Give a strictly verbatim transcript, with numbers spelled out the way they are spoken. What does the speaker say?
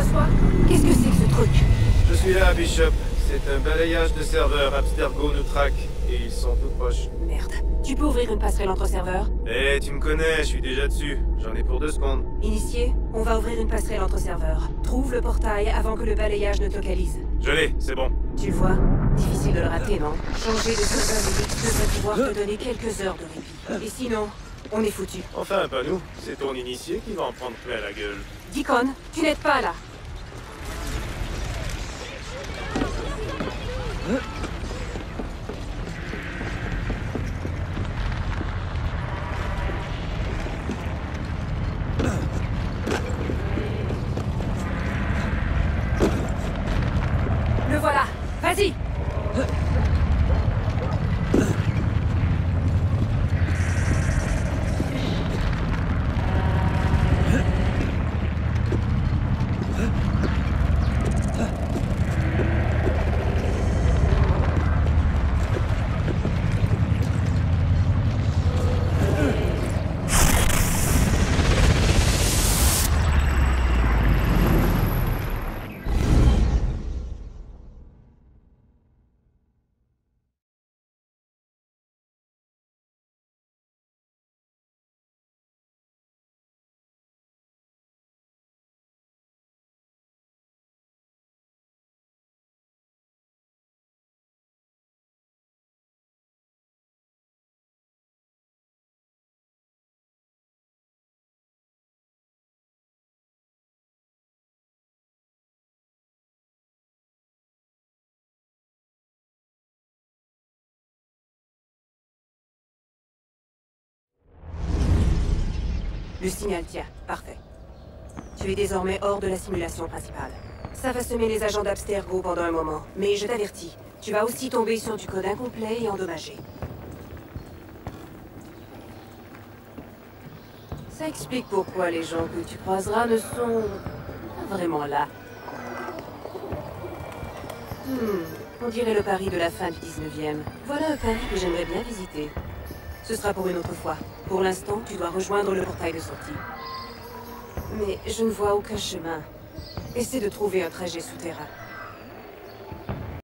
reçois? Qu'est-ce que c'est que ce truc? Je suis là, Bishop. C'est un balayage de serveurs. Abstergo nous traque. Et ils sont tout proches. Merde. Tu peux ouvrir une passerelle entre serveurs? Eh, tu me connais, je suis déjà dessus. J'en ai pour deux secondes. Initié, on va ouvrir une passerelle entre serveurs. Trouve le portail avant que le balayage ne te localise. Je l'ai, c'est bon. Tu le vois? Difficile de le rater, non? Changer de serveur Unix devrait pouvoir te donner quelques heures de répit. Et sinon, on est foutu. Enfin, pas nous. C'est ton initié qui va en prendre plein la gueule. Deacon, tu n'aides pas là. Le voilà. Vas-y. Le signal tient. Parfait. Tu es désormais hors de la simulation principale. Ça va semer les agents d'Abstergo pendant un moment, mais je t'avertis, tu vas aussi tomber sur du code incomplet et endommagé. Ça explique pourquoi les gens que tu croiseras ne sont pas vraiment là. Hmm, on dirait le Paris de la fin du dix-neuvième. Voilà un Paris que j'aimerais bien visiter. Ce sera pour une autre fois. Pour l'instant, tu dois rejoindre le portail de sortie. Mais je ne vois aucun chemin. Essaie de trouver un trajet souterrain.